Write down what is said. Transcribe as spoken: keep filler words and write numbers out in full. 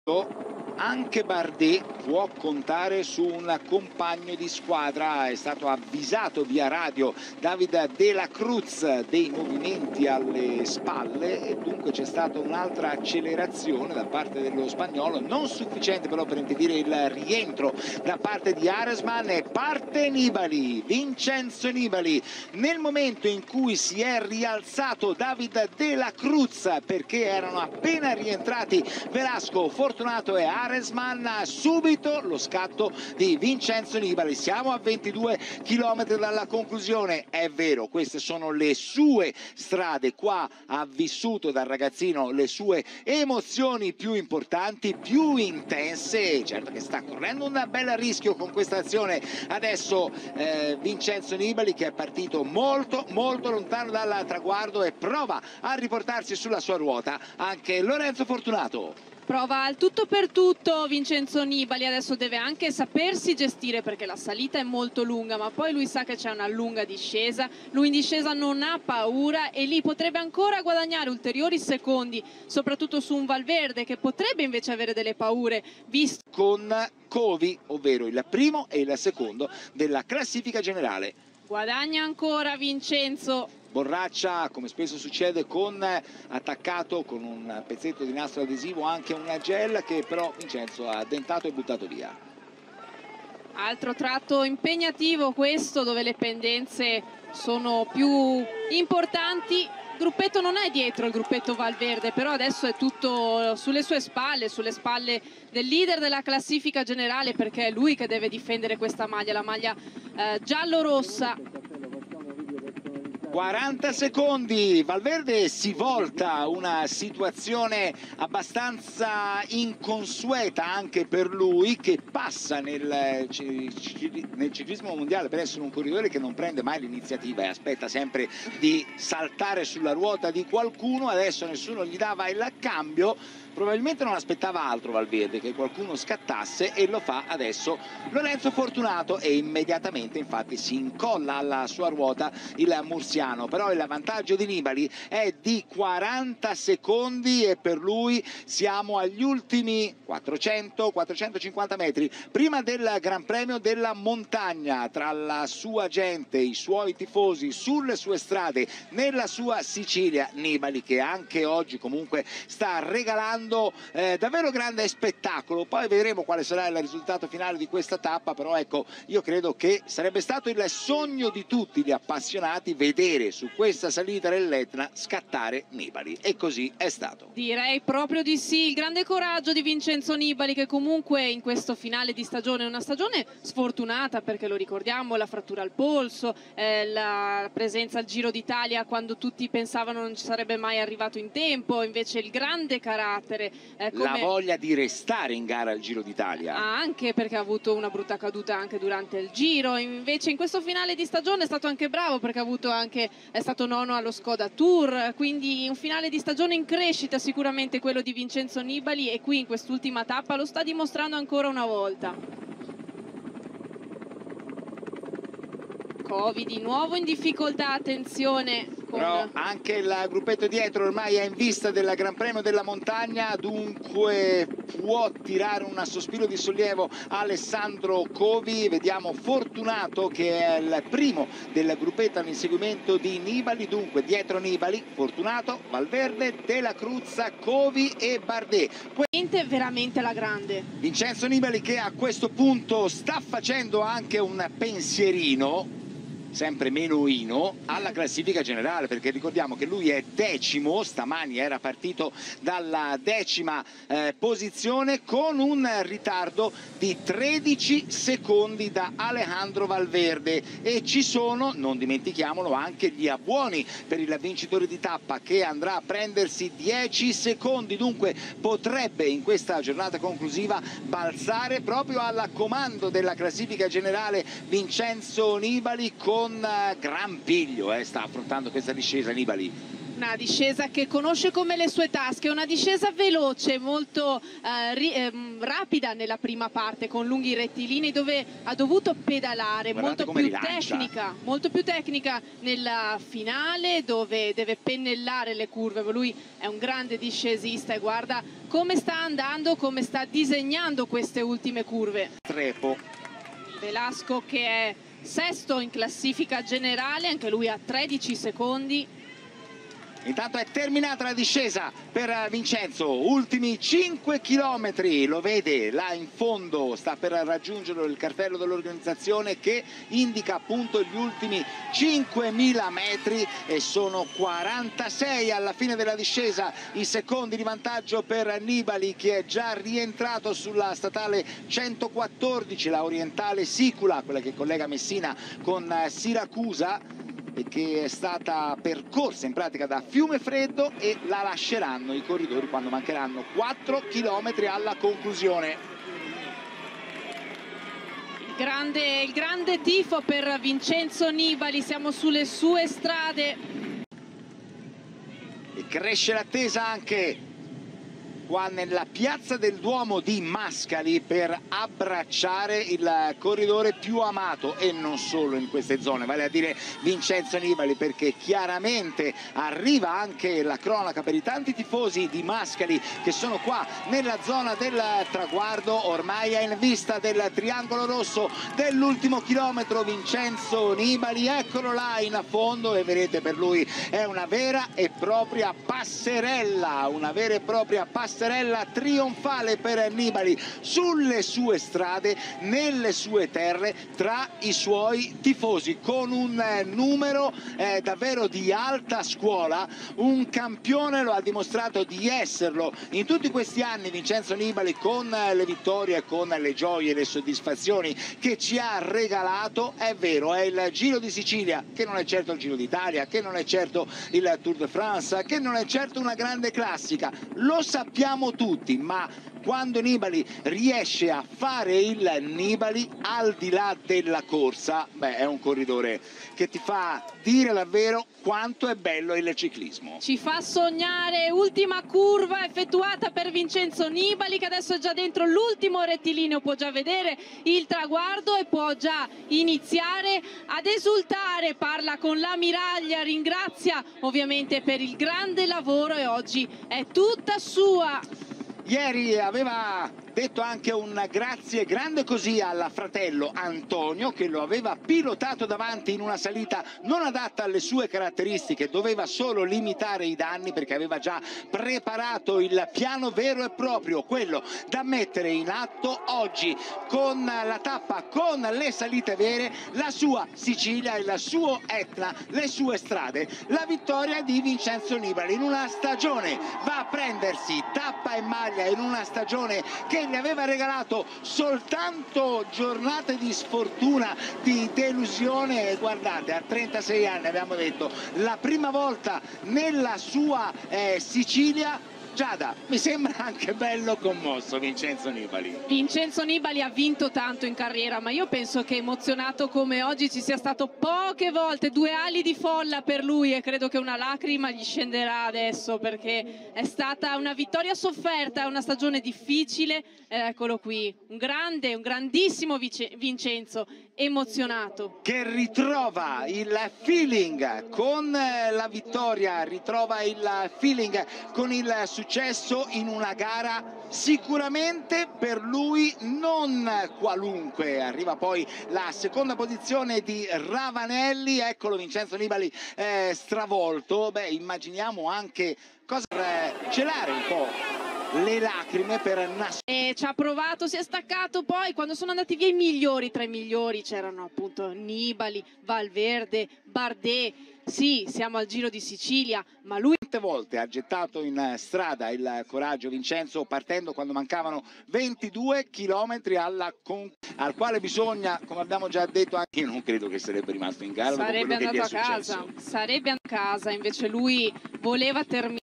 Anche Bardet può contare su un compagno di squadra. È stato avvisato via radio David De La Cruz dei movimenti alle spalle e dunque c'è stata un'altra accelerazione da parte dello spagnolo, non sufficiente però per impedire il rientro da parte di Aresman. E parte Nibali, Vincenzo Nibali, nel momento in cui si è rialzato David De La Cruz perché erano appena rientrati Velasco, Fortunato e Aresman, subito lo scatto di Vincenzo Nibali. Siamo a ventidue chilometri dalla conclusione. È vero, queste sono le sue strade, qua ha vissuto da ragazzino le sue emozioni più importanti, più intense. Certo che sta correndo un bel rischio con questa azione adesso eh, Vincenzo Nibali, che è partito molto molto lontano dal traguardo e prova a riportarsi sulla sua ruota anche Lorenzo Fortunato. Prova al tutto per tutto Vincenzo Nibali, adesso deve anche sapersi gestire perché la salita è molto lunga, ma poi lui sa che c'è una lunga discesa, lui in discesa non ha paura e lì potrebbe ancora guadagnare ulteriori secondi, soprattutto su un Valverde che potrebbe invece avere delle paure, visto con Covi, ovvero il primo e il secondo della classifica generale. Guadagna ancora Vincenzo. Borraccia, come spesso succede, con attaccato con un pezzetto di nastro adesivo anche una gel che però Vincenzo ha dentato e buttato via. Altro tratto impegnativo questo, dove le pendenze sono più importanti. Il gruppetto non è dietro il gruppetto Valverde, però adesso è tutto sulle sue spalle, sulle spalle del leader della classifica generale, perché è lui che deve difendere questa maglia, la maglia eh, giallo-rossa. quaranta secondi, Valverde si volta, una situazione abbastanza inconsueta anche per lui, che passa nel, nel ciclismo mondiale per essere un corridore che non prende mai l'iniziativa e aspetta sempre di saltare sulla ruota di qualcuno. Adesso nessuno gli dava il cambio, probabilmente non aspettava altro Valverde, che qualcuno scattasse, e lo fa adesso Lorenzo Fortunato e immediatamente infatti si incolla alla sua ruota il mursiano. Però il vantaggio di Nibali è di quaranta secondi e per lui siamo agli ultimi quattrocento quattrocentocinquanta metri prima del Gran Premio della Montagna, tra la sua gente, i suoi tifosi sulle sue strade nella sua Sicilia. Nibali che anche oggi comunque sta regalando eh, davvero grande spettacolo. Poi vedremo quale sarà il risultato finale di questa tappa, però ecco, io credo che sarebbe stato il sogno di tutti gli appassionati vedere su questa salita dell'Etna scattare Nibali, e così è stato. Direi proprio di sì, il grande coraggio di Vincenzo Nibali, che comunque in questo finale di stagione, una stagione sfortunata perché lo ricordiamo, la frattura al polso, eh, la presenza al Giro d'Italia quando tutti pensavano non ci sarebbe mai arrivato in tempo, invece il grande carattere, eh, come... la voglia di restare in gara al Giro d'Italia, ah, anche perché ha avuto una brutta caduta anche durante il Giro. Invece in questo finale di stagione è stato anche bravo perché ha avuto anche è stato nono allo Skoda Tour, quindi un finale di stagione in crescita sicuramente quello di Vincenzo Nibali, e qui in quest'ultima tappa lo sta dimostrando ancora una volta. Covi di nuovo in difficoltà, attenzione. Con... però anche il gruppetto dietro ormai è in vista del Gran Premio della Montagna, dunque può tirare un sospiro di sollievo Alessandro Covi. Vediamo Fortunato che è il primo del gruppetto all'inseguimento di Nibali, dunque dietro Nibali, Fortunato, Valverde, De La Cruz, Covi e Bardet. Veramente, veramente la grande. Vincenzo Nibali che a questo punto sta facendo anche un pensierino, sempre meno ino, alla classifica generale, perché ricordiamo che lui è decimo, stamani era partito dalla decima eh, posizione con un ritardo di tredici secondi da Alejandro Valverde, e ci sono, non dimentichiamolo, anche gli abbuoni per il vincitore di tappa che andrà a prendersi dieci secondi, dunque potrebbe in questa giornata conclusiva balzare proprio al comando della classifica generale Vincenzo Nibali con gran piglio, eh, sta affrontando questa discesa Nibali. Una discesa che conosce come le sue tasche, una discesa veloce, molto eh, ri, eh, rapida nella prima parte, con lunghi rettilinei dove ha dovuto pedalare. Guardate molto più rilancia. tecnica, molto più tecnica nella finale, dove deve pennellare le curve. Lui è un grande discesista e guarda come sta andando, come sta disegnando queste ultime curve. Trepo. Velasco che è sesto in classifica generale, anche lui a tredici secondi. Intanto è terminata la discesa per Vincenzo, ultimi cinque chilometri, lo vede là in fondo, sta per raggiungere il cartello dell'organizzazione che indica appunto gli ultimi cinquemila metri e sono quarantasei alla fine della discesa, i secondi di vantaggio per Nibali che è già rientrato sulla statale centoquattordici, la orientale Sicula, quella che collega Messina con Siracusa, e che è stata percorsa in pratica da Fiumefreddo, e la lasceranno i corridori quando mancheranno quattro chilometri alla conclusione. Il grande, il grande tifo per Vincenzo Nibali, siamo sulle sue strade. E cresce l'attesa anche qua nella piazza del Duomo di Mascali per abbracciare il corridore più amato, e non solo in queste zone, vale a dire Vincenzo Nibali, perché chiaramente arriva anche la cronaca per i tanti tifosi di Mascali che sono qua nella zona del traguardo, ormai è in vista del triangolo rosso dell'ultimo chilometro. Vincenzo Nibali, eccolo là in fondo, e vedete, per lui è una vera e propria passerella, una vera e propria passerella trionfale per Nibali sulle sue strade, nelle sue terre, tra i suoi tifosi, con un numero eh, davvero di alta scuola. Un campione, lo ha dimostrato di esserlo in tutti questi anni Vincenzo Nibali, con le vittorie, con le gioie e le soddisfazioni che ci ha regalato. È vero, è il Giro di Sicilia, che non è certo il Giro d'Italia, che non è certo il Tour de France, che non è certo una grande classica, lo sappiamo tutti, ma quando Nibali riesce a fare il Nibali al di là della corsa, beh, è un corridore che ti fa dire davvero quanto è bello il ciclismo. Ci fa sognare. Ultima curva effettuata per Vincenzo Nibali, che adesso è già dentro l'ultimo rettilineo, può già vedere il traguardo e può già iniziare ad esultare. Parla con l'ammiraglia, ringrazia ovviamente per il grande lavoro, e oggi è tutta sua. Ieri aveva detto anche un grazie grande così al fratello Antonio, che lo aveva pilotato davanti in una salita non adatta alle sue caratteristiche, doveva solo limitare i danni perché aveva già preparato il piano vero e proprio, quello da mettere in atto oggi con la tappa, con le salite vere, la sua Sicilia, il suo Etna, le sue strade. La vittoria di Vincenzo Nibali in una stagione, va a prendersi tappa e maglia in una stagione che gli aveva regalato soltanto giornate di sfortuna, di delusione. Guardate, a trentasei anni, abbiamo detto, la prima volta nella sua eh, Sicilia. Giada, mi sembra anche bello commosso Vincenzo Nibali. Vincenzo Nibali ha vinto tanto in carriera, ma io penso che emozionato come oggi ci sia stato poche volte. Due ali di folla per lui, e credo che una lacrima gli scenderà adesso, perché è stata una vittoria sofferta, una stagione difficile. Eccolo qui, un grande, un grandissimo Vincenzo, emozionato. Che ritrova il feeling con la vittoria, ritrova il feeling con il successo in una gara sicuramente per lui non qualunque. Arriva poi la seconda posizione di Ravanelli, eccolo Vincenzo Nibali eh, stravolto. Beh, immaginiamo anche cosa per eh, celare un po' le lacrime per nascondere. Ci ha provato, si è staccato. Poi quando sono andati via i migliori, tra i migliori c'erano appunto Nibali, Valverde, Bardet. Sì, siamo al Giro di Sicilia, ma lui tante volte ha gettato in strada il coraggio Vincenzo, partendo quando mancavano ventidue chilometri alla con... al quale bisogna, come abbiamo già detto anche, io non credo che sarebbe rimasto in gara. Sarebbe andato a casa, sarebbe andato a casa, invece lui voleva terminare.